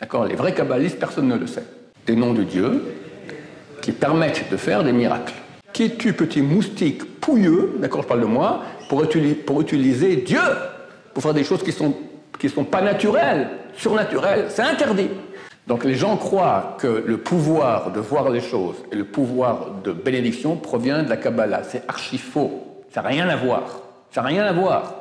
D'accord? Les vrais kabbalistes, personne ne le sait. Des noms de Dieu qui permettent de faire des miracles. Qui es-tu, petit moustique pouilleux, d'accord, je parle de moi, pour utiliser Dieu pour faire des choses qui sont pas naturelles, surnaturelles, c'est interdit. Donc les gens croient que le pouvoir de voir les choses et le pouvoir de bénédiction provient de la Kabbalah. C'est archi faux. Ça n'a rien à voir. Ça n'a rien à voir.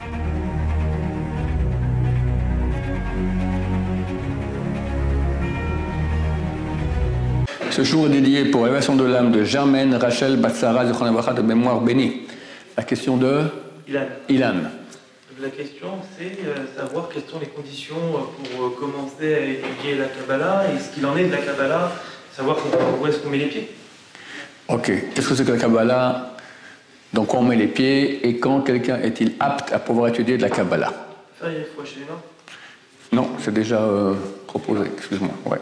Ce jour est dédié pour l'élévation de l'âme de Germaine Rachel Batsara de mémoire bénie. La question de Ilan. La question, c'est savoir quelles sont les conditions pour commencer à étudier la Kabbalah et ce qu'il en est de la Kabbalah, savoir où est-ce qu'on met les pieds. Ok, qu'est-ce que c'est que la Kabbalah? Donc on met les pieds, et quand quelqu'un est-il apte à pouvoir étudier de la Kabbalah? Ça, il faut acheter les mains. Non, c'est déjà proposé, excuse-moi. Ouais.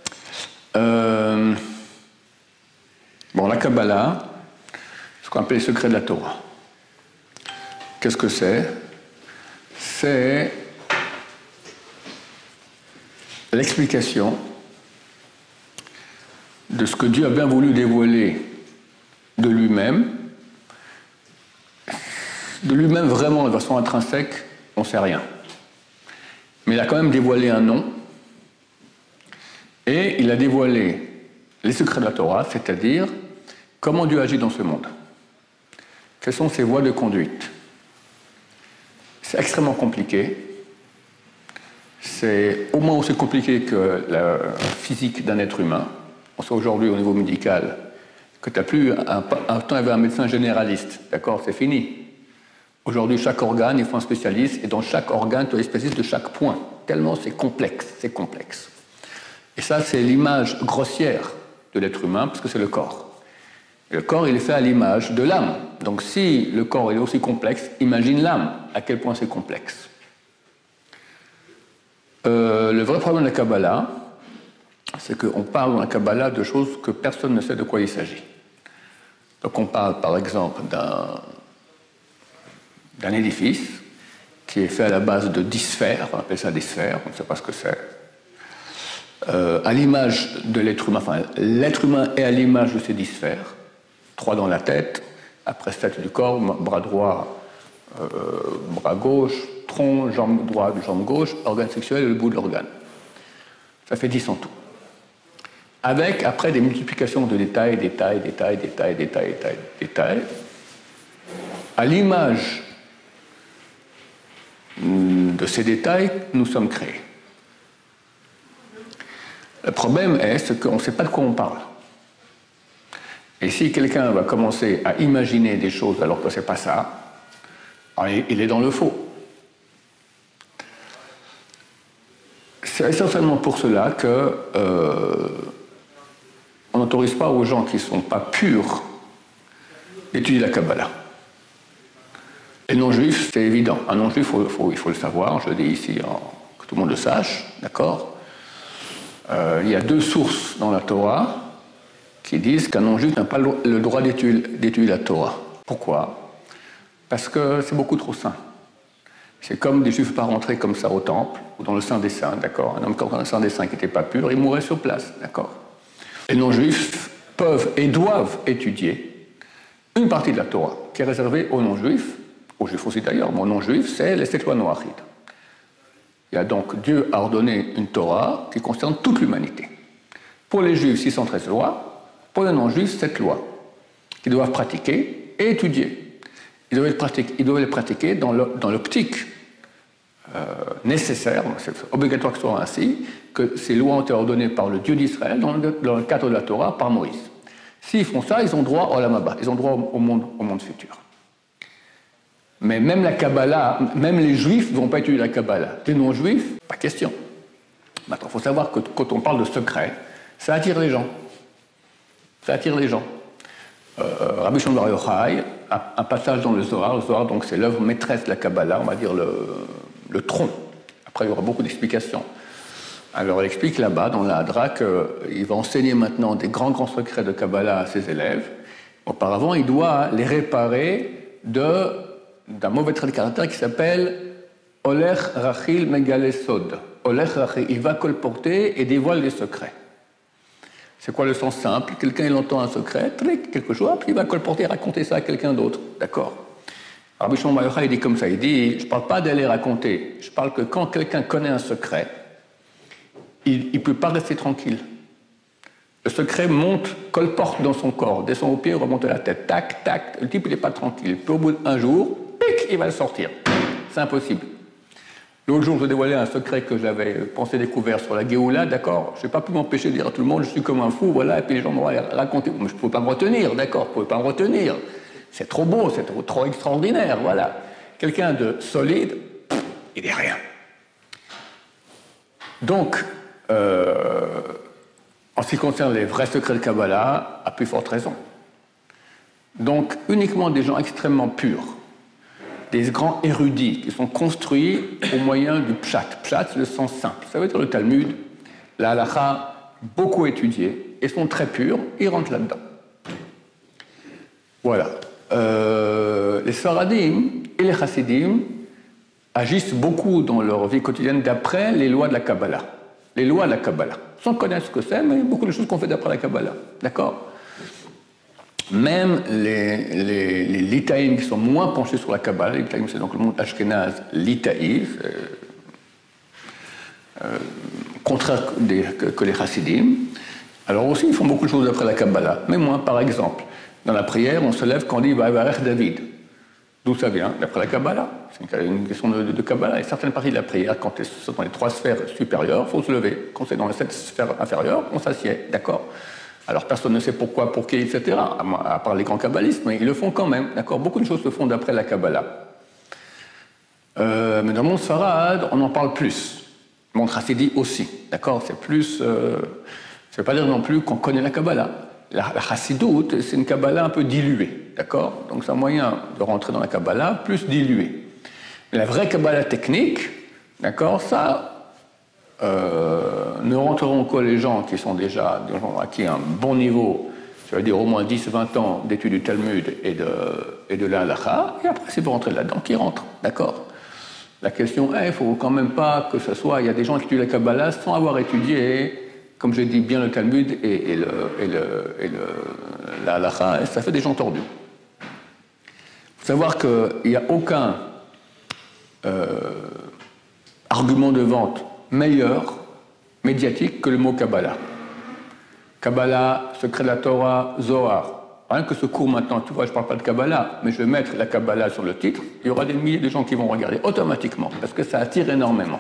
Bon, la Kabbalah, ce qu'on appelle les secrets de la Torah. Qu'est-ce que c'est? C'est l'explication de ce que Dieu a bien voulu dévoiler de lui-même vraiment de façon intrinsèque, on ne sait rien. Mais il a quand même dévoilé un nom, et il a dévoilé les secrets de la Torah, c'est-à-dire comment Dieu agit dans ce monde. Quelles sont ses voies de conduite? C'est extrêmement compliqué. C'est au moins aussi compliqué que la physique d'un être humain. On sait aujourd'hui au niveau médical que tu n'as plus un temps, il y avait un médecin généraliste. D'accord, c'est fini. Aujourd'hui, chaque organe, il faut un spécialiste, et dans chaque organe, tu as un spécialiste de chaque point. Tellement c'est complexe, c'est complexe. Et ça, c'est l'image grossière de l'être humain, parce que c'est le corps. Et le corps, il est fait à l'image de l'âme. Donc si le corps est aussi complexe, imagine l'âme, à quel point c'est complexe. Le vrai problème de la Kabbalah, c'est qu'on parle dans la Kabbalah de choses que personne ne sait de quoi il s'agit. Donc on parle par exemple d'un édifice qui est fait à la base de 10 sphères, on appelle ça des sphères, on ne sait pas ce que c'est. À l'image de l'être humain, enfin l'être humain est à l'image de ces 10 sphères, 3 dans la tête, après 7 du corps, bras droit, bras gauche, tronc, jambe droite, jambe gauche, organe sexuel et le bout de l'organe. Ça fait 10 en tout. Avec après des multiplications de détails, à l'image de ces détails, nous sommes créés. Le problème est qu'on ne sait pas de quoi on parle. Et si quelqu'un va commencer à imaginer des choses alors que ce n'est pas ça, il est dans le faux. C'est essentiellement pour cela que on n'autorise pas aux gens qui ne sont pas purs d'étudier la Kabbalah. Les non-juifs, c'est évident. Un non-juif, il faut le savoir, je le dis ici, que tout le monde le sache, d'accord? Il y a 2 sources dans la Torah qui disent qu'un non-juif n'a pas le droit d'étudier la Torah. Pourquoi? Parce que c'est beaucoup trop saint. C'est comme des juifs ne pas rentrer comme ça au temple ou dans le Saint des Saints, d'accord? Un homme dans le Saint des Saints qui n'était pas pur, il mourrait sur place, d'accord? Les non-juifs peuvent et doivent étudier une partie de la Torah qui est réservée aux non-juifs, aux juifs aussi d'ailleurs, mais aux non-juifs, c'est les 7 lois noachides. Il y a donc, Dieu a ordonné une Torah qui concerne toute l'humanité. Pour les juifs, 613 lois, pour les non-juifs, 7 lois, qu'ils doivent pratiquer et étudier. Ils doivent les pratiquer dans l'optique nécessaire, c'est obligatoire que ce soit ainsi, que ces lois ont été ordonnées par le Dieu d'Israël dans le cadre de la Torah par Moïse. S'ils font ça, ils ont droit au Olam Haba, ils ont droit au monde futur. Mais même la Kabbalah, même les juifs ne vont pas étudier la Kabbalah. Les non-juifs, pas question. Maintenant, il faut savoir que quand on parle de secret, ça attire les gens. Ça attire les gens. Rabbi Shimon Bar Yochai, un passage dans le Zohar. Le Zohar, donc, c'est l'œuvre maîtresse de la Kabbalah, on va dire le tronc. Après, il y aura beaucoup d'explications. Alors, il explique là-bas, dans la Hadra, qu'il va enseigner maintenant des grands secrets de Kabbalah à ses élèves. Auparavant, il doit les réparer d'un mauvais trait de caractère qui s'appelle Olech Rachil Megale Sod. il va colporter et dévoile des secrets. C'est quoi le sens simple? Quelqu'un il entend un secret, quelque chose, puis il va colporter et raconter ça à quelqu'un d'autre. D'accord? Rabbi Shimon Bar Yochai, il dit comme ça, il dit, je ne parle pas d'aller raconter, je parle que quand quelqu'un connaît un secret, il ne peut pas rester tranquille. Le secret monte, colporte dans son corps, descend au pied, remonte à la tête, tac, tac, le type il n'est pas tranquille. Puis au bout d'un jour, pic, il va le sortir. C'est impossible. L'autre jour, je dévoilais un secret que j'avais pensé découvert sur la Géoula, d'accord? Je n'ai pas pu m'empêcher de dire à tout le monde, je suis comme un fou, voilà, et puis les gens m'ont raconté. Mais je ne pouvais pas me retenir, d'accord? Je ne pouvais pas me retenir. C'est trop beau, c'est trop extraordinaire, voilà. Quelqu'un de solide, il n'est rien. Donc, en ce qui concerne les vrais secrets de Kabbalah, à plus forte raison. Donc, uniquement des gens extrêmement purs, des grands érudits qui sont construits au moyen du pshat. Pshat, c'est le sens simple. Ça veut dire le Talmud, la halakha, beaucoup étudiés, et sont très purs, ils rentrent là-dedans. Voilà. Les Sfaradim et les Chassidim agissent beaucoup dans leur vie quotidienne d'après les lois de la Kabbalah. Les lois de la Kabbalah. Sans connaître ce que c'est, mais beaucoup de choses qu'on fait d'après la Kabbalah. D'accord? Même les Litaïm qui sont moins penchés sur la Kabbalah, les Litaïm c'est donc le monde Ashkenaz, Litaï, contraire que les Chassidim. Alors aussi, ils font beaucoup de choses d'après la Kabbalah. Mais moins, par exemple, dans la prière, on se lève quand on dit Vavarech David. D'où ça vient? D'après la Kabbalah. C'est une question de Kabbalah. Et certaines parties de la prière, quand c'est dans les 3 sphères supérieures, il faut se lever. Quand c'est dans les 7 sphères inférieures, on s'assied. D'accord? Alors personne ne sait pourquoi, pour qui, etc. À part les grands kabbalistes, mais ils le font quand même. D'accord? Beaucoup de choses se font d'après la Kabbalah. Mais dans le monde Sfarad, on en parle plus. Le monde Hassidi aussi. D'accord? C'est plus. Ça ne veut pas dire non plus qu'on connaît la Kabbalah. La Hassidoute, c'est une Kabbalah un peu diluée, d'accord? Donc c'est un moyen de rentrer dans la Kabbalah plus diluée. Mais la vraie Kabbalah technique, d'accord, ça, ne rentreront que les gens qui sont déjà, des gens acquis un bon niveau, ça veut dire au moins 10-20 ans d'études du Talmud et de la halakha, et après c'est pour rentrer là-dedans qui rentrent, d'accord? La question est, il ne faut quand même pas que ce soit, il y a des gens qui étudient la Kabbalah sans avoir étudié, comme je dis, bien le Talmud et la halakha, ça fait des gens tordus. Il faut savoir qu'il n'y a aucun argument de vente meilleur, médiatique, que le mot Kabbalah. Kabbalah, secret de la Torah, Zohar. Rien que ce cours maintenant, tu vois, je ne parle pas de Kabbalah, mais je vais mettre la Kabbalah sur le titre, il y aura des milliers de gens qui vont regarder automatiquement, parce que ça attire énormément.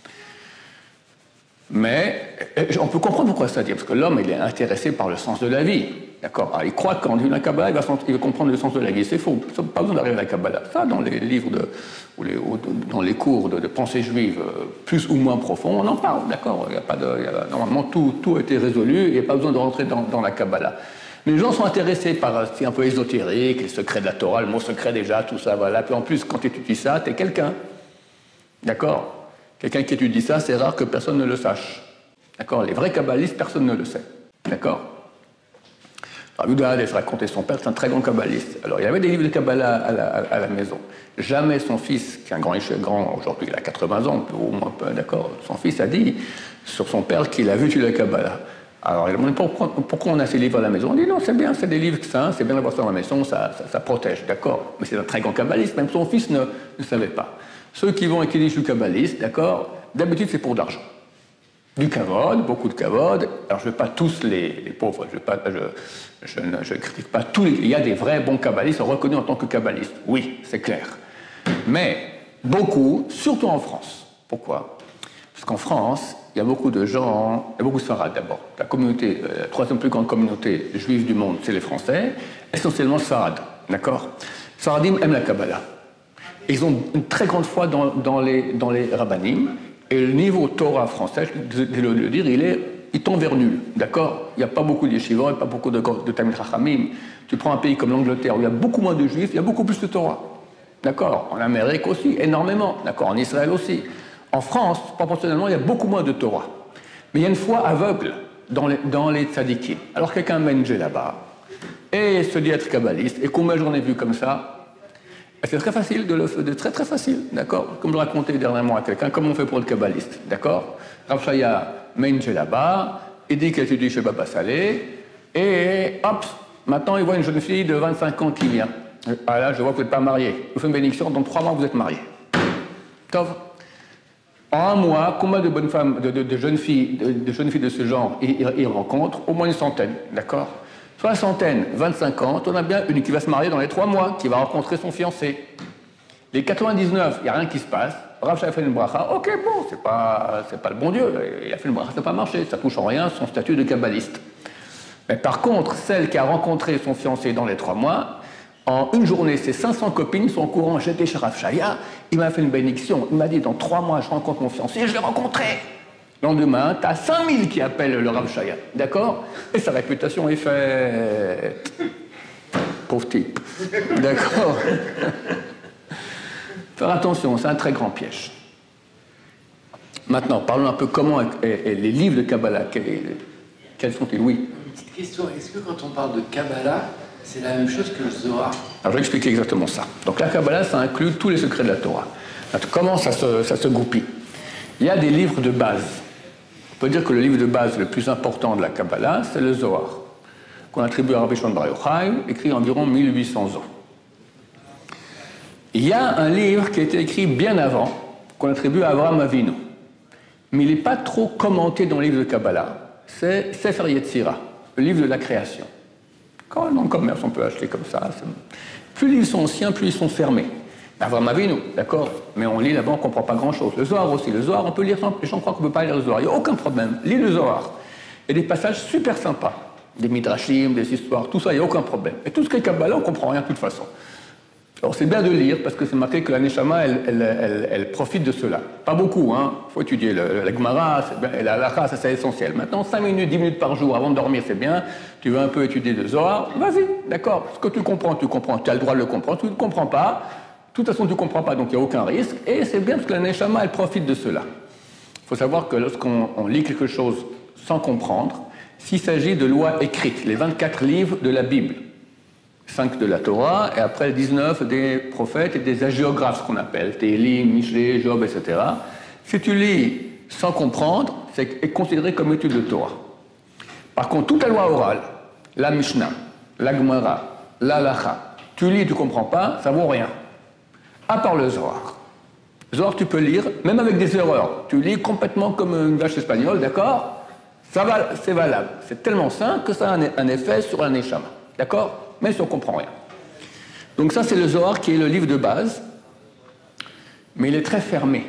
Mais on peut comprendre pourquoi ça dit, parce que l'homme, il est intéressé par le sens de la vie. D'accord? Alors, il croit qu'en disant la Kabbalah, il va comprendre le sens de la vie. C'est faux. Pas besoin d'arriver à la Kabbalah. Ça, dans les livres dans les cours de pensée juive plus ou moins profonds, on en parle. D'accord? Normalement, tout a été résolu, il n'y a pas besoin de rentrer dans la Kabbalah. Mais les gens sont intéressés par ce qui est un peu ésotérique, les secrets de la Torah, le mot secret déjà, tout ça, voilà. Puis en plus, quand tu étudies ça, tu es quelqu'un. D'accord? Quelqu'un qui étudie ça, c'est rare que personne ne le sache. D'accord? Les vrais kabbalistes, personne ne le sait. D'accord? Alors, Yehuda Halev racontait son père, c'est un très grand kabbaliste. Alors, il y avait des livres de Kabbalah à la maison. Jamais son fils, qui est un grand aujourd'hui, il a 80 ans, au moins, d'accord, son fils a dit sur son père qu'il a vu étudier la Kabbalah. Alors, il a demandé pourquoi on a ces livres à la maison. On dit non, c'est bien, c'est des livres saints, c'est bien d'avoir ça dans la maison, ça protège, d'accord? Mais c'est un très grand kabbaliste, même son fils ne savait pas. Ceux qui vont et qui disent je suis kabbaliste, d'accord, d'habitude c'est pour de l'argent. Du kavod, beaucoup de kavod. Alors je ne veux pas tous les pauvres, je ne critique pas tous les... Il y a des vrais bons kabbalistes reconnus en tant que kabbalistes, oui, c'est clair. Mais beaucoup, surtout en France. Pourquoi? Parce qu'en France, il y a beaucoup de gens, il y a beaucoup de Sfarad d'abord. La communauté, la troisième plus grande communauté juive du monde, c'est les Français, essentiellement Sfarad, d'accord? Sfaradim aiment la Kabbalah. Ils ont une très grande foi dans les rabbanim, et le niveau Torah français, je vais le dire, il tombe vers nul, d'accord? Il n'y a pas beaucoup de yeshivot, il n'y a pas beaucoup de Talmid Chachamim. Tu prends un pays comme l'Angleterre, où il y a beaucoup moins de juifs, il y a beaucoup plus de Torah, d'accord? En Amérique aussi, énormément, d'accord? En Israël aussi. En France, proportionnellement, il y a beaucoup moins de Torah. Mais il y a une foi aveugle dans les tzadikim. Alors quelqu'un mène là-bas, et se dit être kabbaliste, et combien j'en ai vu comme ça? C'est très facile, très très facile, d'accord? Comme je racontais dernièrement à quelqu'un, comment on fait pour le kabbaliste, d'accord? Rav Shaya met une là-bas, il dit qu'il étudie chez Baba Salé, et hop, maintenant il voit une jeune fille de 25 ans qui vient. Ah là, je vois que vous n'êtes pas marié. Je vous fais une bénédiction, dans 3 mois vous êtes marié. Tov. En 1 mois, combien de bonnes femmes, de jeunes filles de ce genre il rencontre? Au moins une centaine, d'accord? Sur la centaine, 25 ans, on a bien une qui va se marier dans les 3 mois, qui va rencontrer son fiancé. Les 99, il n'y a rien qui se passe. Rav Shaya fait une bracha, ok, bon, c'est pas le bon Dieu, il a fait une bracha, ça n'a pas marché, ça ne touche en rien son statut de kabbaliste. Mais par contre, celle qui a rencontré son fiancé dans les 3 mois, en une journée, ses 500 copines sont au courant, j'étais chez Rav Shaya, il m'a fait une bénédiction, il m'a dit, dans 3 mois, je rencontre mon fiancé, je l'ai rencontré. Le lendemain, tu as 5000 qui appellent le Rav Shaya, d'accord? Et sa réputation est faite. Pauvre type. D'accord? Faire attention, c'est un très grand piège. Maintenant, parlons un peu comment et les livres de Kabbalah, quels sont-ils? Oui. Une petite question, est-ce que quand on parle de Kabbalah, c'est la même chose que le Zohar? Alors, je vais expliquer exactement ça. Donc, la Kabbalah, ça inclut tous les secrets de la Torah. Alors, comment ça se goupille? Il y a des livres de base. On peut dire que le livre de base le plus important de la Kabbalah, c'est le Zohar, qu'on attribue à Rabbi Shimon Bar Yochai, écrit environ 1800 ans. Il y a un livre qui a été écrit bien avant, qu'on attribue à Avraham Avinu, mais il n'est pas trop commenté dans le livre de Kabbalah. C'est Sefer Yetzira, le livre de la création. Quand même, dans le commerce, on peut acheter comme ça. Plus les livres sont anciens, plus ils sont fermés. Avraham Avinu, d'accord, mais on lit là-bas, on ne comprend pas grand-chose. Le Zohar aussi, le Zohar, on peut lire sans... Les gens croient qu'on ne peut pas lire le Zohar, il n'y a aucun problème. Lis le Zohar. Il y a des passages super sympas, des midrashim, des histoires, tout ça, il n'y a aucun problème. Et tout ce qui est Kabbalah, on ne comprend rien de toute façon. Alors c'est bien de lire, parce que c'est marqué que la Neshama, elle profite de cela. Pas beaucoup, hein, il faut étudier la Gemara, et la Halakha, ça c'est essentiel. Maintenant, 5 minutes, 10 minutes par jour avant de dormir, c'est bien. Tu veux un peu étudier le Zohar, vas-y, d'accord. Ce que tu comprends, tu as le droit de le comprendre. Tu ne comprends pas, de toute façon, tu ne comprends pas, donc il n'y a aucun risque. Et c'est bien parce que la Neshama, elle profite de cela. Il faut savoir que lorsqu'on lit quelque chose sans comprendre, s'il s'agit de lois écrites, les 24 livres de la Bible, 5 de la Torah, et après 19 des prophètes et des hagiographes, ce qu'on appelle, Télim, Michée, Job, etc. Si tu lis sans comprendre, c'est considéré comme étude de Torah. Par contre, toute la loi orale, la Mishnah, la Gemara, la Halakha, tu lis, tu ne comprends pas, ça ne vaut rien. À part le Zohar. Le Zohar, tu peux lire, même avec des erreurs. Tu lis complètement comme une vache espagnole, d'accord? C'est valable. C'est tellement simple que ça a un effet sur la Neshama. D'accord? Même si on ne comprend rien. Donc ça, c'est le Zohar qui est le livre de base, mais il est très fermé.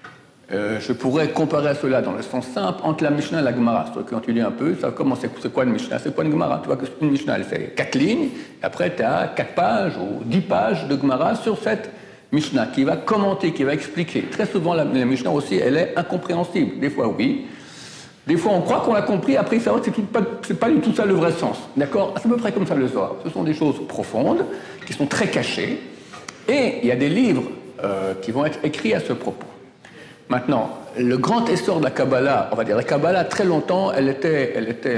Je pourrais comparer à cela dans le sens simple entre la Mishnah et la Gemara. Quand tu lis un peu, ça commence, c'est quoi une Mishnah? C'est quoi une Gemara? Tu vois qu'une Mishnah, elle fait 4 lignes, et après tu as 4 pages ou 10 pages de Gemara sur cette Mishnah qui va commenter, qui va expliquer. Très souvent, la Mishnah aussi, elle est incompréhensible. Des fois, oui. Des fois, on croit qu'on l'a compris, après, c'est pas du tout ça le vrai sens. D'accord? C'est à peu près comme ça le Zohar. Ce sont des choses profondes, qui sont très cachées, et il y a des livres qui vont être écrits à ce propos. Maintenant, le grand essor de la Kabbalah, on va dire, la Kabbalah, très longtemps, elle était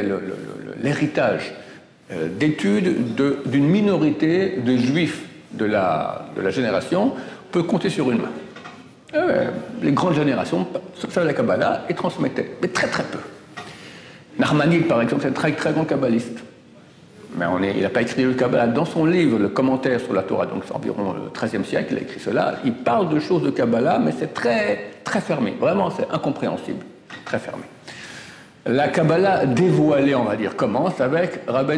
l'héritage d'études d'une minorité de juifs de la génération, on peut compter sur une main. Les grandes générations savaient la Kabbalah et transmettaient, mais très très peu. Narmanide, par exemple, c'est un très très grand kabbaliste. Mais il n'a pas écrit le Kabbalah. Dans son livre, le commentaire sur la Torah, donc c'est environ le XIIIe siècle, il a écrit cela, il parle de choses de Kabbalah, mais c'est très, très fermé. Vraiment, c'est incompréhensible. Très fermé. La Kabbalah dévoilée, on va dire, commence avec Rabbi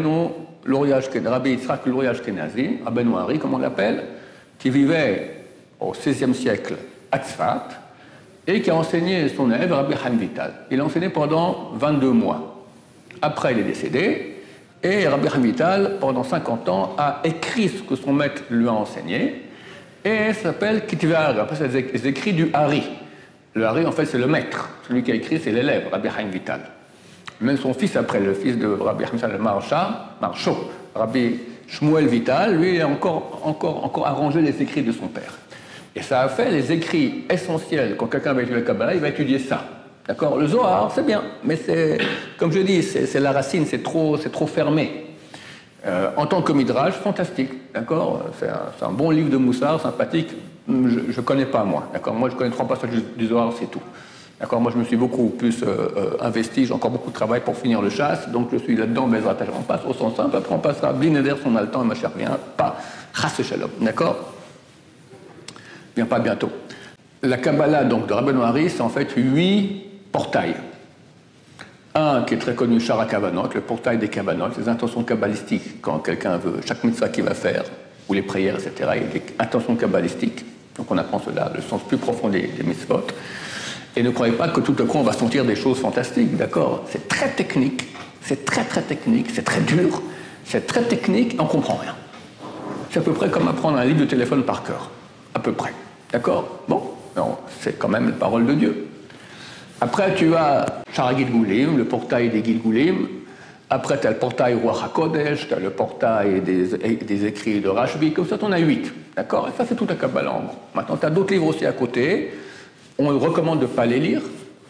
Yitzhak Luria Ashkenazi, Rabbeinu Hari, comme on l'appelle, qui vivait au XVIe siècle à Tzfat, et qui a enseigné son élève, Rabbi Chaim Vital. Il a enseigné pendant 22 mois. Après, il est décédé, et Rabbi Chaim Vital, pendant 50 ans, a écrit ce que son maître lui a enseigné, et ça s'appelle Kitvei Hari. Après, c'est les écrits du Hari. Le Hari, en fait, c'est le maître. Celui qui a écrit, c'est l'élève, Rabbi Chaim Vital. Même son fils, après, le fils de Rabbi Chaim Vital, le Maharsho, Rabbi Shmuel Vital, lui, il a encore arrangé les écrits de son père. Et ça a fait les écrits essentiels. Quand quelqu'un va étudier le Kabbalah, il va étudier ça. D'accord? Le Zohar, c'est bien, mais c'est, comme je dis, c'est la racine, c'est trop fermé. En tant que midrash, fantastique, d'accord? C'est un bon livre de Moussard, sympathique. Je ne connais pas, moi, d'accord? Moi, je connais 3 passages du Zohar, c'est tout. D'accord? Moi, je me suis beaucoup plus investi, j'ai encore beaucoup de travail pour finir le chasse, donc je suis là-dedans, mais on passe au sens simple, après on passe à Blinéder, si on a le temps, et ma chère vient, pas Chasse Shalom, d'accord? Vient pas bientôt. La Kabbalah, donc, de Rabbeinu Hari, c'est en fait 8 portails. Un qui est très connu, Shara Kavanot, le portail des Kavanot, les intentions kabbalistiques, quand quelqu'un veut, chaque mitzvah qu'il va faire, ou les prières, etc., il y a des intentions kabbalistiques. Donc on apprend cela, le sens plus profond des mitzvot. Et ne croyez pas que tout à coup on va sentir des choses fantastiques, d'accord? C'est très technique, c'est très technique, c'est très dur, c'est très technique, on ne comprend rien. C'est à peu près comme apprendre un livre de téléphone par cœur, à peu près, d'accord? Bon, non, c'est quand même la parole de Dieu. Après, tu as Shara Gilgulim, le portail des Gilgulim. Après, tu as le portail Ruach HaKodesh, tu as le portail des écrits de Rashbi. Comme ça, tu en as 8. D'accord? Et ça, c'est tout la Kabbalah en gros. Maintenant, tu as d'autres livres aussi à côté. On recommande de ne pas les lire.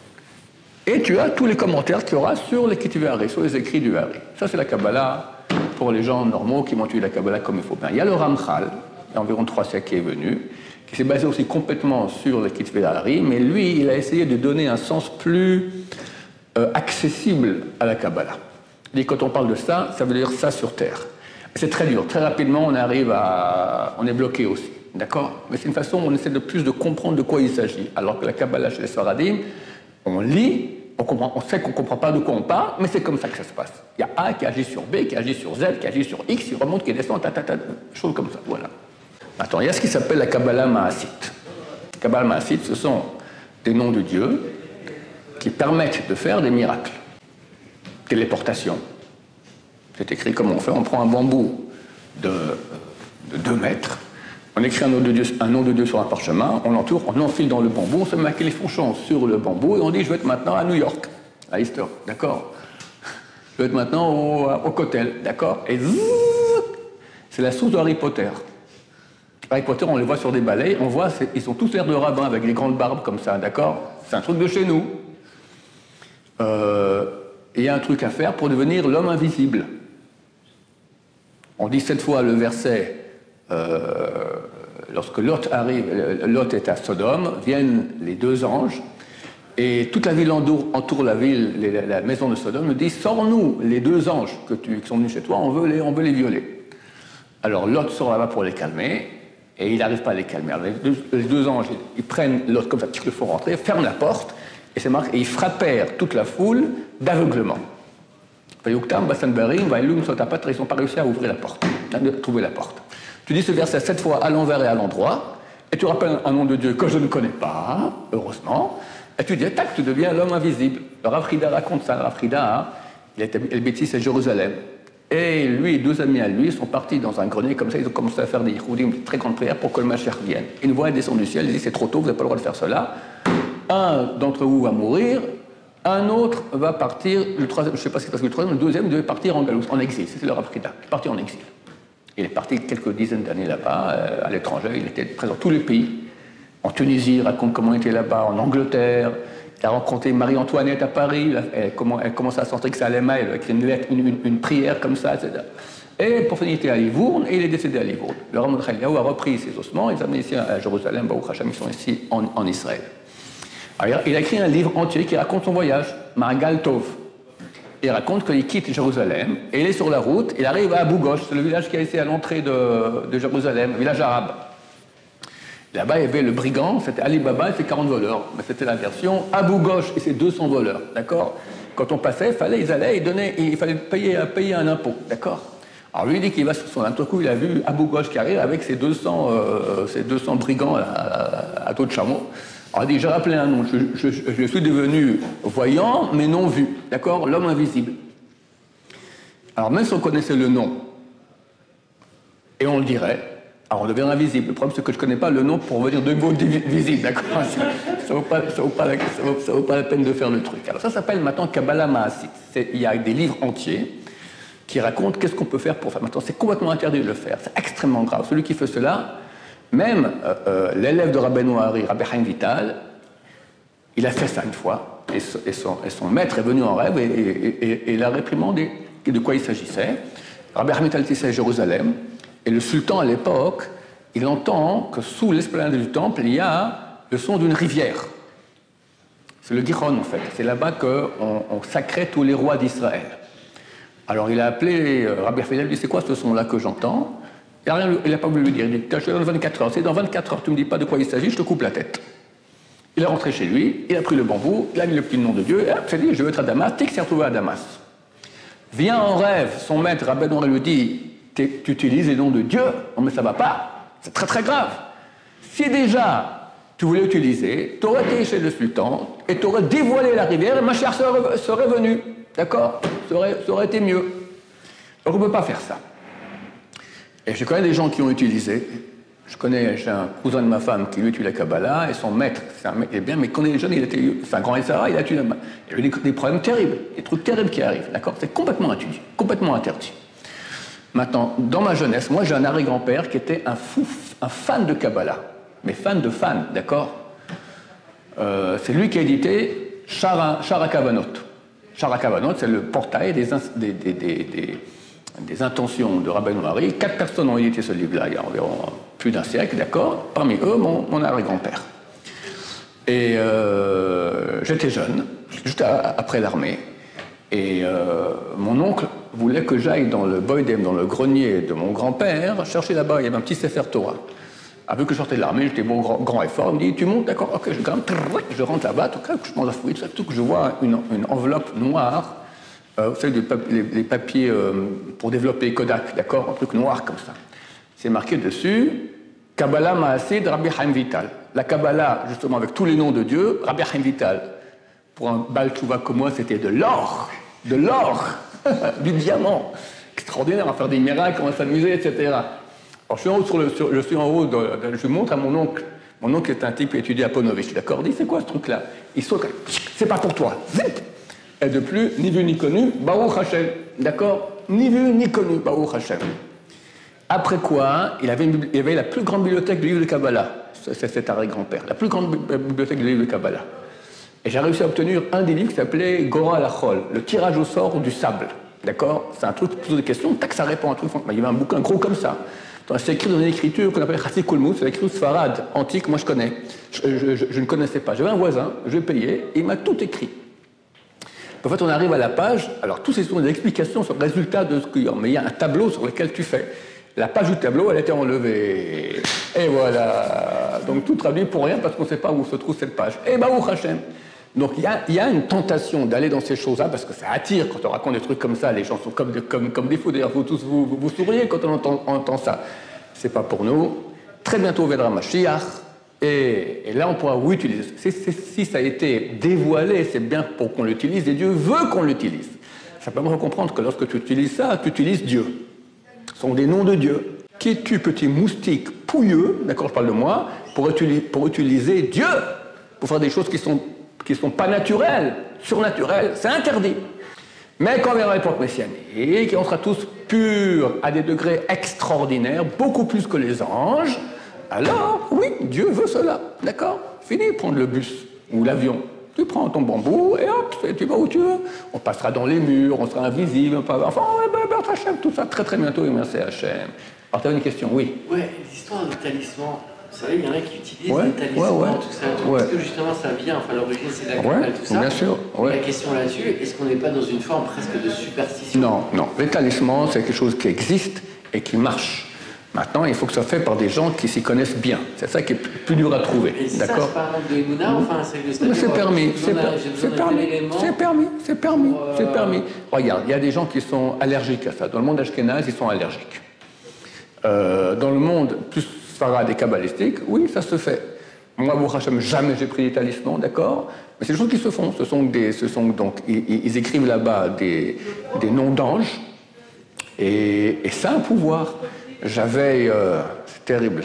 Et tu as tous les commentaires qu'il y aura sur les Ketuvei Hari, sur les écrits du Hari. Ça, c'est la Kabbalah pour les gens normaux qui vont étudier la Kabbalah comme il faut bien. Il y a le Ramchal, il y a environ 3 siècles qui est venu, qui s'est basé aussi complètement sur les Ketuvei Hari, mais lui, il a essayé de donner un sens plus accessible à la Kabbalah. Et quand on parle de ça, ça veut dire ça sur Terre. C'est très dur. Très rapidement, on est bloqué aussi. D'accord? Mais c'est une façon où on essaie de plus de comprendre de quoi il s'agit. Alors que la Kabbalah chez les Sfaradim, on lit, on sait qu'on ne comprend pas de quoi on parle, mais c'est comme ça que ça se passe. Il y a A qui agit sur B, qui agit sur Z, qui agit sur X, qui remonte, qui descend, choses comme ça. Voilà. Maintenant, il y a ce qui s'appelle la Kabbalah Mahasit. La Kabbalah Mahasit, ce sont des noms de Dieu qui permettent de faire des miracles. Téléportation. C'est écrit comme on fait. On prend un bambou de 2 mètres, on écrit un nom de Dieu sur un parchemin, on l'entoure, on enfile dans le bambou, on se met les fourchons sur le bambou et on dit je vais être maintenant à New York, à Easter, d'accord? Je vais être maintenant au Kotel, d'accord? Et c'est la source de Harry Potter. Harry Potter, on les voit sur des balais, on voit, ils ont tous l'air de rabbins avec des grandes barbes comme ça, d'accord? C'est un truc de chez nous. Il y a un truc à faire pour devenir l'homme invisible. On dit 7 fois le verset, lorsque Lot arrive, Lot est à Sodome, viennent les 2 anges, et toute la ville entoure la ville, la maison de Sodome, nous dit, sors-nous les 2 anges qui sont venus chez toi, on veut les violer. Alors Lot sort là-bas pour les calmer, et il n'arrive pas à les calmer. Alors, les 2 anges, ils prennent Lot comme ça, il faut rentrer, ferment la porte, et c'est marqué, et ils frappèrent toute la foule d'aveuglement. Ils n'ont pas réussi à ouvrir la porte, à trouver la porte. Tu dis ce verset 7 fois à l'envers et à l'endroit, et tu rappelles un nom de Dieu que je ne connais pas, heureusement, et tu dis, tac, tu deviens l'homme invisible. Le Rav Frida raconte ça. Le Rav Frida, il était Bétis à Jérusalem. Et lui et 2 amis à lui sont partis dans un grenier comme ça, ils ont commencé à faire des yichoudim, des très grandes prières pour que le Mashiach vienne. Une voix descend du ciel, il dit, c'est trop tôt, vous n'avez pas le droit de faire cela. Un d'entre vous va mourir, un autre va partir, le troisième, je ne sais pas si c'est parce que le troisième, le deuxième devait partir en Galous, en exil. C'était le Rav Frida, il est parti en exil. Il est parti quelques dizaines d'années là-bas, à l'étranger, il était présent dans tous les pays. En Tunisie, il raconte comment il était là-bas, en Angleterre, il a rencontré Marie-Antoinette à Paris, elle commençait à sentir que ça allait mal, elle a écrit une lettre, une prière comme ça, etc. Et pour finir, il était à Livourne, et il est décédé à Livourne. Le Rav Mordechai a repris ses ossements, ils les a amenés ici à Jérusalem, Baruch Hashem, ils sont ici en Israël. Alors, il a écrit un livre entier qui raconte son voyage, Ma'agal Tov. Il raconte qu'il quitte Jérusalem, et il est sur la route, il arrive à Abou Ghosh, c'est le village qui a été à l'entrée de Jérusalem, village arabe. Là-bas, il y avait le brigand, c'était Ali Baba et ses 40 voleurs, mais c'était la version Abou Ghosh et ses 200 voleurs, d'accord? Quand on passait, il fallait payer un impôt, d'accord? Alors lui, il dit qu'il va sur son tout coup, il a vu Abou Ghosh qui arrive avec ses 200 brigands à dos de chameau. Alors il dit, j'ai rappelé un nom, je suis devenu voyant, mais non vu, d'accord? L'homme invisible. Alors même si on connaissait le nom, et on le dirait, alors on devient invisible. Le problème, c'est que je ne connais pas le nom pour venir de mots visible, d'accord? Ça ne vaut pas la peine de faire le truc. Alors ça s'appelle maintenant Kabbalah Mahasit. Il y a des livres entiers qui racontent qu'est-ce qu'on peut faire pour faire. Maintenant, c'est complètement interdit de le faire, c'est extrêmement grave. Celui qui fait cela, même l'élève de Rabbeinu Hari, Rabbi Chaim Vital, il a fait ça une fois, et son maître est venu en rêve et l'a réprimandé de quoi il s'agissait. Rabbi Hamid al-Tissa est à Jérusalem, et le sultan à l'époque, il entend que sous l'esplanade du temple, il y a le son d'une rivière. C'est le Gihon en fait, c'est là-bas qu'on sacrait tous les rois d'Israël. Alors il a appelé Rabbi Hamid, il dit c'est quoi ce son-là que j'entends? Il n'a pas voulu lui dire, il dit je te donne 24 heures, c'est dans 24 heures tu ne me dis pas de quoi il s'agit, je te coupe la tête. Il est rentré chez lui, il a pris le bambou, il a mis le petit nom de Dieu, et hop, s'est dit je veux être à Damas, tic, s'est retrouvé à Damas. Vient en rêve, son maître, Rabbi Noir, lui dit tu utilises les noms de Dieu, non mais ça va pas, c'est très très grave. Si déjà tu voulais utiliser, tu aurais été chez le sultan et tu aurais dévoilé la rivière et Mashiach serait venu, d'accord, ça aurait été mieux. Donc on ne peut pas faire ça. Et je connais des gens qui ont utilisé. J'ai un cousin de ma femme qui lui étudie la Kabbalah et son maître, il est bien, mais quand il est jeune, c'est un grand Ezra, il a étudié il y a eu des problèmes terribles, des trucs terribles qui arrivent, d'accord? C'est complètement interdit, complètement interdit. Maintenant, dans ma jeunesse, moi j'ai un arrière-grand-père qui était un fan de Kabbalah, mais fan, d'accord? C'est lui qui a édité Shara Kavanot. Shara Kavanot, c'est le portail des intentions de Rabbi Noari. 4 personnes ont édité ce livre-là il y a environ plus d'un siècle, d'accord? Parmi eux, mon arrière-grand-père. Et j'étais jeune, juste après l'armée, et mon oncle voulait que j'aille dans le boydem, dans le grenier de mon grand-père, chercher là-bas, il y avait un petit Sefer Torah. Vu que je sortais de l'armée, j'étais beau grand effort, il me dit, tu montes, d'accord, ok, je grimpe, je rentre là-bas, tout cas, je mange la fouille, tout que je vois une enveloppe noire, vous savez, les papiers pour développer Kodak, d'accord, un truc noir comme ça. C'est marqué dessus, Kabbalah Maasid Rabbi Chaim Vital. La Kabbalah, justement, avec tous les noms de Dieu, Rabbi Chaim Vital. Pour un Baal Tshuva comme moi, c'était de l'or, du diamant. Extraordinaire, on va faire des miracles, on va s'amuser, etc. Alors, je suis en haut, je montre à mon oncle. Mon oncle est un type qui étudie à Ponovitch, d'accord? Il dit, c'est quoi ce truc-là? Il saute, c'est pas pour toi. Zip! Et de plus, ni vu ni connu, Baruch Hashem, d'accord? Ni vu ni connu, Baruch Hashem. Après quoi, il avait la plus grande bibliothèque de livres de Kabbalah, c'est cet arrière-grand-père, la plus grande bibliothèque de livres de Kabbalah. Et j'ai réussi à obtenir un des livres qui s'appelait Gora Lachol, le tirage au sort du sable, d'accord? C'est un truc qui pose des questions, tac, ça répond à un truc. Il y avait un bouquin gros comme ça. C'est écrit dans une écriture qu'on appelle Chassid Kulmut, c'est l'écriture Sfarad, antique, moi je connais. Je ne connaissais pas. J'avais un voisin, je l'ai payé, et il m'a tout écrit. En fait, on arrive à la page, alors tous ces sont des explications sur le résultat de ce qu'il y a, mais il y a un tableau sur lequel tu fais. La page du tableau, elle a été enlevée. Et voilà. Donc tout traduit pour rien parce qu'on ne sait pas où se trouve cette page. Et Baruch Hashem. Donc il y a une tentation d'aller dans ces choses-là parce que ça attire quand on raconte des trucs comme ça. Les gens sont comme des fous. D'ailleurs, vous tous vous souriez quand on entend ça. C'est pas pour nous. Très bientôt viendra Mashiach. Et là, on pourra utiliser. Si ça a été dévoilé, c'est bien pour qu'on l'utilise et Dieu veut qu'on l'utilise. Ça permet de comprendre que lorsque tu utilises ça, tu utilises Dieu. Ce sont des noms de Dieu. Qui es-tu, petit moustique pouilleux, d'accord, je parle de moi, pour utiliser Dieu, pour faire des choses qui sont pas naturelles, surnaturelles, c'est interdit. Mais quand viendra l'époque messianique, on sera tous purs à des degrés extraordinaires, beaucoup plus que les anges, alors, oui, Dieu veut cela, d'accord? Fini, prendre le bus ou l'avion. Tu prends ton bambou et hop, tu vas où tu veux. On passera dans les murs, on sera invisible, enfin, Hachem, tout ça, très très bientôt, merci Hachem. Alors, tu as une question, oui? Ouais, l'histoire de talisman. Vous savez, il y en a qui utilisent des talismans, tout ça. Parce que justement, ça vient, enfin, l'origine, c'est de la Kabbalah, tout ça. Bien sûr. La question là-dessus, est-ce qu'on n'est pas dans une forme presque de superstition? Non. Les talismans, c'est quelque chose qui existe et qui marche. Maintenant, il faut que ça soit fait par des gens qui s'y connaissent bien. C'est ça qui est plus dur à trouver. Et d'accord? Ça, par exemple, de Emouna, enfin, c'est permis. C'est permis. Regarde, il y a des gens qui sont allergiques à ça. Dans le monde ashkénaze, ils sont allergiques. Dans le monde plus sfarade et kabbalistique, oui, ça se fait. Moi, Baruch Hashem, jamais j'ai pris des talismans, d'accord? Mais c'est des choses qui se font. Ils écrivent là-bas des noms d'anges. Et ça a un pouvoir. C'est terrible.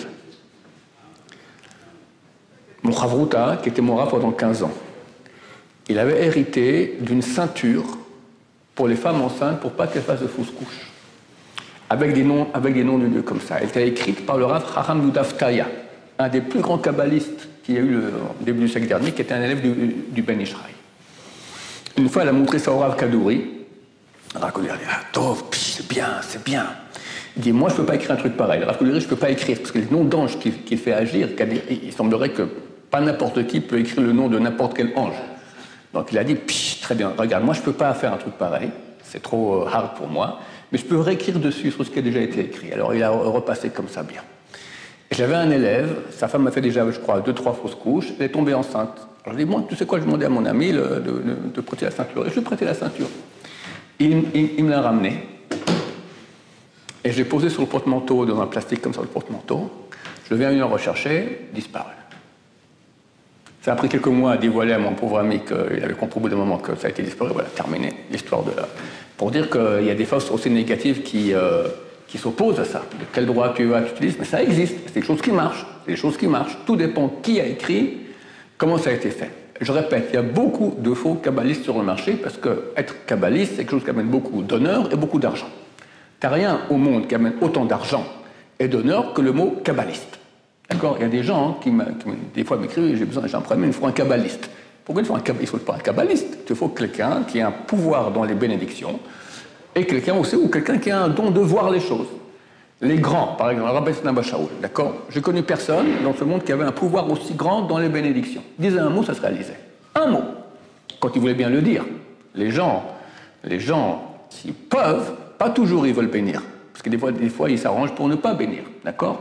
Mon Chavruta, qui était mon Rav pendant 15 ans, il avait hérité d'une ceinture pour les femmes enceintes pour pas qu'elles fassent de fausses couches. Avec des noms de Dieu comme ça. Elle était écrite par le Rav Chacham Yudaftaya, un des plus grands kabbalistes qu'il y a eu au début du siècle dernier, qui était un élève du Ben Ishraï. Une fois, elle a montré ça au Rav Kadouri. Rav Kook dit, ah, Tov, c'est bien, c'est bien. Il dit, moi, je ne peux pas écrire un truc pareil. Rav Kook dit, je ne peux pas écrire, parce que les noms d'anges qu'il fait agir, il semblerait que pas n'importe qui peut écrire le nom de n'importe quel ange. Donc il a dit, très bien, regarde, moi, je ne peux pas faire un truc pareil, c'est trop hard pour moi, mais je peux réécrire dessus sur ce qui a déjà été écrit. Alors il a repassé comme ça bien. J'avais un élève, sa femme m'a fait déjà, je crois, 2-3 fausses couches, elle est tombée enceinte. Alors je dis, moi, tu sais quoi, je demandais à mon ami de prêter la ceinture. Et je lui ai prêté la ceinture. Il me l'a ramené. Et je l'ai posé sur le porte-manteau, dans un plastique comme ça, le porte-manteau. Je viens une heure rechercher, disparu. Ça a pris quelques mois à dévoiler à mon pauvre ami qu'il avait compris au bout d'un moment que ça a été disparu. Voilà, terminé l'histoire de là. Pour dire qu'il y a des forces aussi négatives qui s'opposent à ça. De quel droit tu utilises, mais ça existe. C'est des choses qui marchent. C'est des choses qui marchent. Tout dépend qui a écrit, comment ça a été fait. Je répète, il y a beaucoup de faux kabbalistes sur le marché parce que être kabbaliste, c'est quelque chose qui amène beaucoup d'honneur et beaucoup d'argent. T'as rien au monde qui amène autant d'argent et d'honneur que le mot kabbaliste. D'accord? Il y a des gens qui des fois m'écrivent, j'ai un problème, il faut un kabbaliste. Pourquoi il faut pas un kabbaliste? Il faut quelqu'un qui a un pouvoir dans les bénédictions et quelqu'un aussi, ou quelqu'un qui a un don de voir les choses. Les grands, par exemple, Rabbi Snaba Shaul, d'accord? J'ai connu personne dans ce monde qui avait un pouvoir aussi grand dans les bénédictions. Il disait un mot, ça se réalisait. Un mot. Quand il voulait bien le dire. Les gens qui peuvent, pas toujours ils veulent bénir. Parce que des fois ils s'arrangent pour ne pas bénir, d'accord?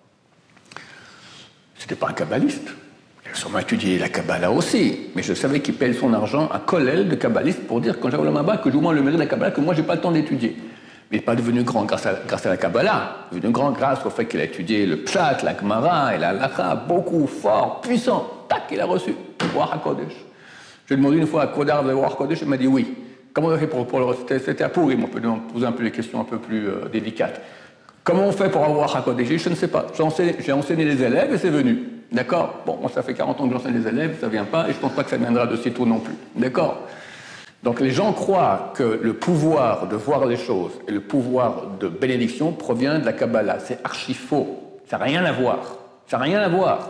C'était pas un kabbaliste. Il a sûrement étudié la Kabbalah aussi, mais je savais qu'il paye son argent à kollel de kabbaliste pour dire quand j'avais le Maba que j'ai au moins le mérite de la Kabbalah, que moi j'ai pas le temps d'étudier. Mais il n'est pas devenu grand grâce à la Kabbalah, il est devenu grand grâce au fait qu'il a étudié le Pshat, la Gemara et la Halakha, beaucoup, fort, puissant. Tac, il a reçu. Ruach HaKodesh. J'ai demandé une fois à Kodar de Ruach HaKodesh, il m'a dit oui. Comment on a fait pour le recevoir? C'était à Pourim, on peut poser un peu les questions un peu plus délicates. Comment on fait pour avoir Ruach HaKodesh? Je ne sais pas. J'ai enseigné les élèves et c'est venu. D'accord? Bon, moi ça fait 40 ans que j'enseigne les élèves, ça ne vient pas et je ne pense pas que ça viendra de sitôt non plus. D'accord? Donc les gens croient que le pouvoir de voir les choses et le pouvoir de bénédiction provient de la Kabbalah. C'est archi faux. Ça n'a rien à voir. Ça n'a rien à voir.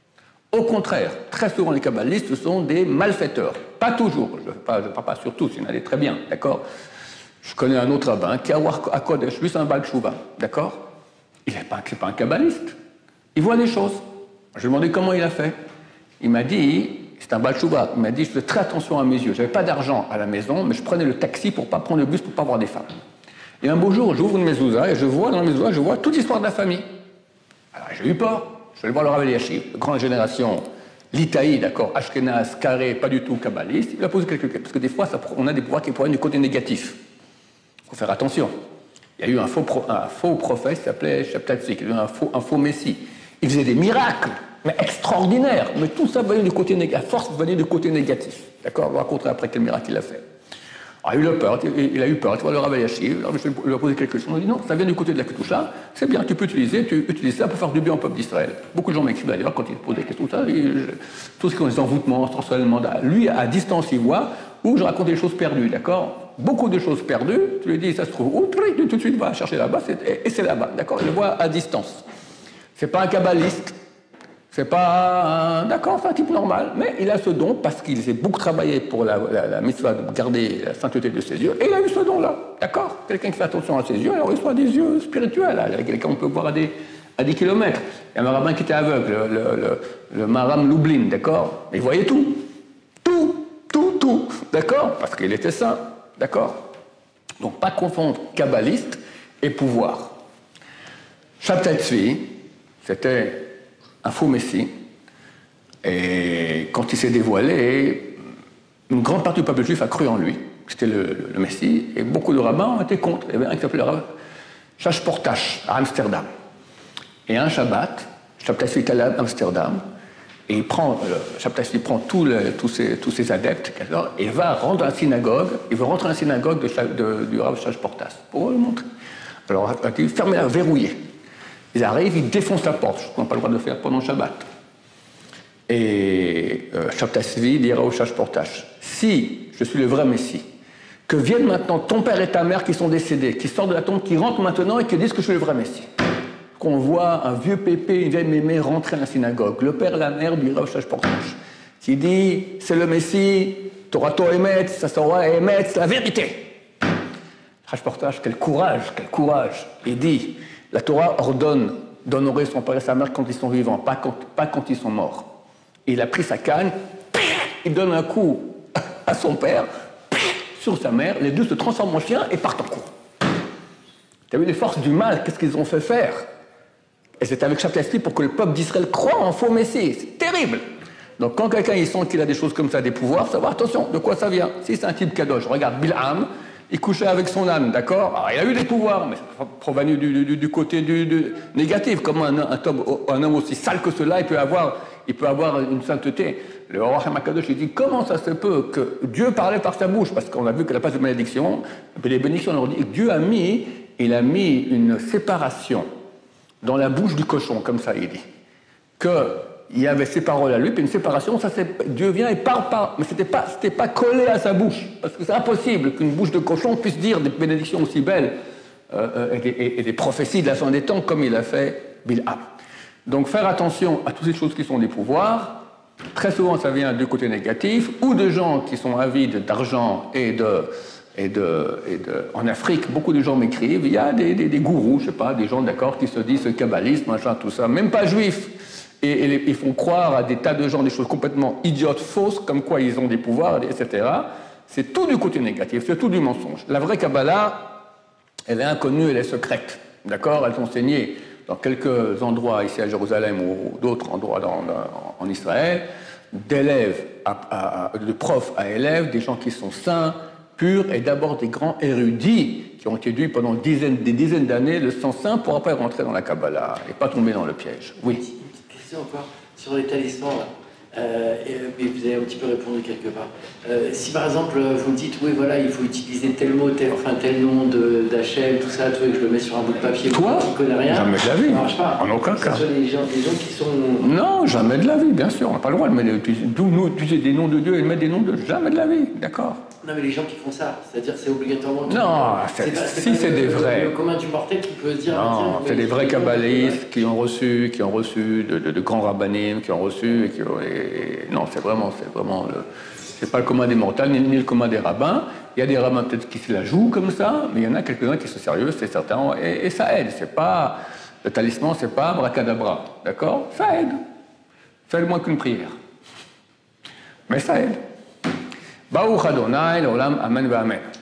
Au contraire, très souvent les kabbalistes sont des malfaiteurs. Pas toujours. Je ne parle pas sur tous, il y en a des très bien. D'accord? Je connais un autre rabbin qui a Ruach HaKodesh, lui c'est un Baal Tshuva. D'accord? Il n'est pas un kabbaliste. Il voit des choses. Je lui ai demandé comment il a fait. Il m'a dit... C'est un Baal Tshuva. Il m'a dit, je faisais très attention à mes yeux. Je n'avais pas d'argent à la maison, mais je prenais le taxi pour ne pas prendre le bus, pour ne pas voir des femmes. Et un beau jour, j'ouvre une mezouza et je vois dans la mezouza, je vois toute l'histoire de la famille. Alors j'ai eu peur. Je suis allé voir le Rav Eliashiv, grande génération, l'Itaï, d'accord, Ashkenaz, carré, pas du tout kabbaliste. Il a posé quelques questions, parce que des fois, on a des pouvoirs qui proviennent du côté négatif. Il faut faire attention. Il y a eu un faux prophète qui s'appelait Shabtai, qui était un faux messie. Il faisait des miracles. Mais extraordinaire. Mais tout ça venait du côté négatif. À force venait du côté négatif. D'accord? Je vous raconterai après quel miracle il a fait. Alors, il a eu peur. Tu vois, le Rav Eliashiv, je lui ai posé quelque chose. Il m'a dit non, ça vient du côté de la Kedusha. C'est bien, tu utilises ça pour faire du bien au peuple d'Israël. Beaucoup de gens m'écrivent d'ailleurs quand ils posent des questions. Tout ce qui est des envoûtements, transformement, lui, à distance, il voit où je raconte des choses perdues. D'accord? Beaucoup de choses perdues. Tu lui dis, ça se trouve où? Tout de suite, va chercher là-bas et c'est là-bas. D'accord? Il le voit à distance. C'est pas un kabbaliste. C'est pas d'accord, c'est un type normal, mais il a ce don parce qu'il s'est beaucoup travaillé pour la mitzvah de garder la sainteté de ses yeux, et il a eu ce don-là, d'accord? Quelqu'un qui fait attention à ses yeux, alors il soit des yeux spirituels, quelqu'un qu'on peut voir à des kilomètres. Il y a un rabbin qui était aveugle, le Maram Lublin, d'accord? Il voyait tout, d'accord? Parce qu'il était saint, d'accord? Donc pas confondre kabbaliste et pouvoir. Shabtai Tzvi, c'était un faux messie, et quand il s'est dévoilé, une grande partie du peuple juif a cru en lui, c'était le messie, et beaucoup de rabbins ont été contre. Il y avait un qui s'appelait le rabbin Shashportash, à Amsterdam. Et un Shabbat, Shabtai est allé à Amsterdam, et Shabtai prend tous ses adeptes, et il va rentrer dans la synagogue, il veut rentrer dans la synagogue du rabbin Shashportash, pour le montrer. Alors, il ferme la verrouillée. Ils arrivent, ils défoncent la porte, ce qu'on n'a pas le droit de faire pendant le Shabbat. Et Shabtai Tzvi dira au Shashportash, si je suis le vrai Messie, que viennent maintenant ton père et ta mère qui sont décédés, qui sortent de la tombe, qui rentrent maintenant et qui disent que je suis le vrai Messie. Qu'on voit un vieux pépé, une vieille mémé rentrer dans la synagogue, le père et la mère du Rav Shashportash, qui dit, c'est le Messie, Torah Emet, ça sera Emet, c'est la vérité. Hashportage, quel courage, quel courage. Il dit, la Torah ordonne d'honorer son père et sa mère quand ils sont vivants, pas quand ils sont morts. Il a pris sa canne, il donne un coup à son père, sur sa mère, les deux se transforment en chiens et partent en courant. Tu as vu les forces du mal, qu'est-ce qu'ils ont fait faire? Et c'est avec chaque esprit pour que le peuple d'Israël croit en faux Messie. C'est terrible. Donc quand quelqu'un il sent qu'il a des choses comme ça, des pouvoirs, savoir attention, de quoi ça vient. Si c'est un type kadosh, regarde Bilham, il couchait avec son âne, d'accord? Alors il a eu des pouvoirs, mais provenu du côté du négatif. Comment un homme aussi sale que cela, il peut avoir une sainteté. Le roi Hamakadosh, il dit, comment ça se peut que Dieu parlait par sa bouche? Parce qu'on a vu que la place de malédiction, les bénédictions, on leur dit que Dieu a mis une séparation dans la bouche du cochon, comme ça il dit. Qu'il y avait ses paroles à lui, puis une séparation, ça Dieu vient et parle par... Mais c'était pas collé à sa bouche, parce que c'est impossible qu'une bouche de cochon puisse dire des bénédictions aussi belles et des prophéties de la fin des temps, comme il a fait Bilham. Donc faire attention à toutes ces choses qui sont des pouvoirs. Très souvent, ça vient du côté négatif, ou de gens qui sont avides d'argent en Afrique, beaucoup de gens m'écrivent, il y a des gourous, je sais pas, des gens d'accord qui se disent kabbalistes, machin, tout ça, même pas juifs, et ils font croire à des tas de gens des choses complètement idiotes, fausses, comme quoi ils ont des pouvoirs, etc. C'est tout du côté négatif, c'est tout du mensonge. La vraie Kabbalah, elle est inconnue, elle est secrète, d'accord? Elle est enseignée dans quelques endroits ici à Jérusalem ou d'autres endroits en Israël, d'élèves de profs à élèves, des gens qui sont saints, purs, et d'abord des grands érudits qui ont étudié pendant des dizaines d'années le sens saint pour après rentrer dans la Kabbalah et pas tomber dans le piège. Oui. Une petite question encore sur les talismans, là. Mais vous avez un petit peu répondu quelque part. Si par exemple vous me dites, oui voilà, il faut utiliser tel mot, tel nom d'Hachem, tout ça, tout, et que je le mets sur un bout de papier, toi, qui ne connaît rien, jamais de la vie. Ça marche pas. En aucun cas. Ce sont des gens qui sont... Non, jamais de la vie, bien sûr. On n'a pas le droit de mettre des noms de Dieu et de mettre des noms de... Jamais de la vie, d'accord. Non, mais les gens qui font ça, c'est-à-dire c'est obligatoirement... Non, si c'est des vrais... Le commun du mortel qui peut se dire... Non, c'est des vrais kabbalistes qui ont reçu de grands rabbinim, qui ont reçu... non, c'est vraiment c'est pas le commun des mortels, ni le commun des rabbins. Il y a des rabbins peut-être qui se la jouent comme ça, mais il y en a quelques-uns qui sont sérieux, c'est certain, et ça aide. C'est pas... Le talisman, c'est pas abracadabra, d'accord? Ça aide. Ça aide moins qu'une prière. Mais ça aide. Baruch Adonai, l'olam, amen, amen.